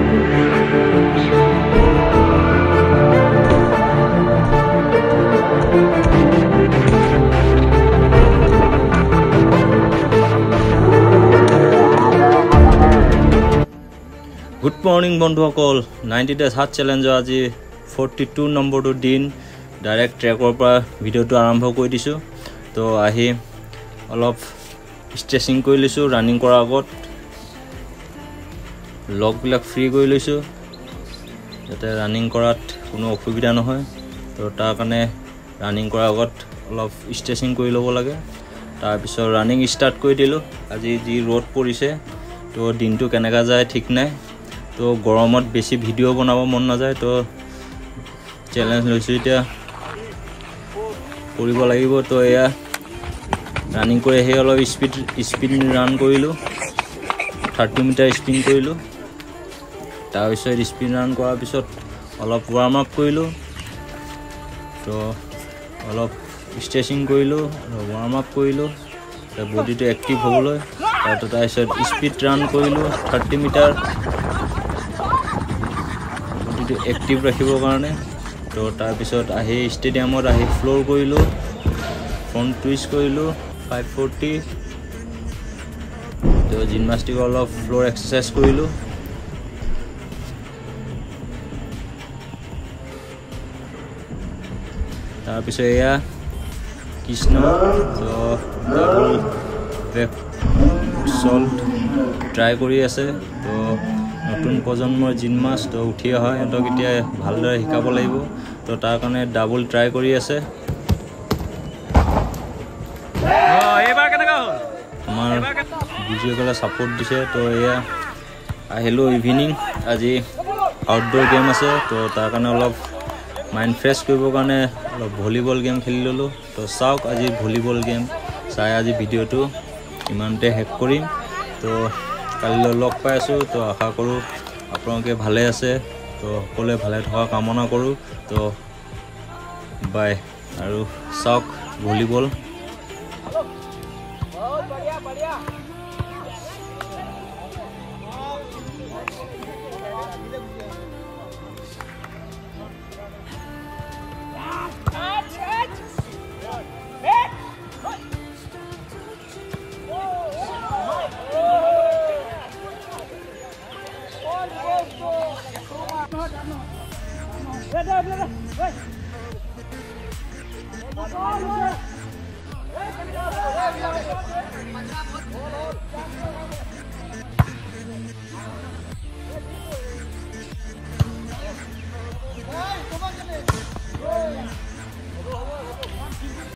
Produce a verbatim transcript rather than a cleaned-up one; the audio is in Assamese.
गुड मॉर्निंग बंधुসকল नाइन्टी डेज हार्ट चैलेंजर आज फोर्टी टू नम्बर तो दिन डायरेक्ट ट्रैकर पर भिडिओ तो आरम्भ कर दिसो तो आही अलप स्ट्रेचिंग कर लिसो रानिंग करार आगत लग बिलाक फ्री कर लिसो जाते रानिंग करात कोनो असुविधा নহয় तो तार कारणे रानिंग करार आगत अलप स्ट्रेचिंग कर लब लागे तार पिছত रानिंग स्टार्ट कर दिलो आज जी र'द परिसे तो दिनটো केनेका जाय ठीक নাই तो गरमत बेसी भिडिओ बनाब मन ना जाए तो चैलेंज लैसो इतना करिब लागिब तो या रानिंग कर हे अलप स्पीड स्पीड रान करिलो थर्टी मीटर स्पिन करिलो तार पिছত स्पिन रान करार पिছত अलप वार्म अप करिलो तो अलप स्ट्रेचिंग करिलो वार्म अप करिलो बडी तो एक्टिव हबले तार पिছত स्पीड रान करिलो थर्टी मीटर एक्टिव रखिबर कारणे तो तार पिছত आही स्टेडियमत आही फ्लोर करिलो फ्रंट ट्विस्ट करिलो फाइव फोर्टी तो जिमनास्टिक अलप फ्लोर एक्सरसाइज करिलो तार पिছত एया कृष्ण तो डबल बैक सल्ट ट्राई करि आछे तो नतुन प्रजन्মৰ जिनमास तो उठी अहा एतक इতিয়া ভালদৰে শিকাব লাগিব তো তাৰ কাৰণে ডাবল ট্ৰাই কৰি আছে অ এবাৰ কেনেকা হ'ল আমাৰ ভিডিঅ'গলা সাপোর্ট দিছে তো এয়া আহিলো ইভিনিং আজি আউটডোৰ গেম আছে তো তাৰ কাৰণে অলপ মাইন্ড ফ্ৰেছ কৰিবৰ কাৰণে অলপ ভলিবল গেম খেলি ললো তো চাওক আজি ভলিবল গেম চাই আজি ভিডিঅ'টো ইমানতে হেক কৰিম তো কালিলৈ লগ পাই আছো তো আশা কৰো আপোনালোকে ভালে আছে তো সকলোৱে ভালে থকা কামনা কৰো তো বাই আৰু চাওক ভলিবল বহুত বঢ়িয়া বঢ়িয়া